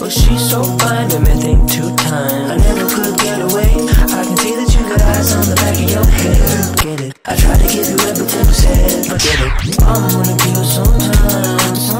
Well, she's so fine, made me think 2 times. I never could get away. I can see that you got eyes on the back of your head. Get it? I tried to give you everything you said, but get it? I'm gonna give you some time.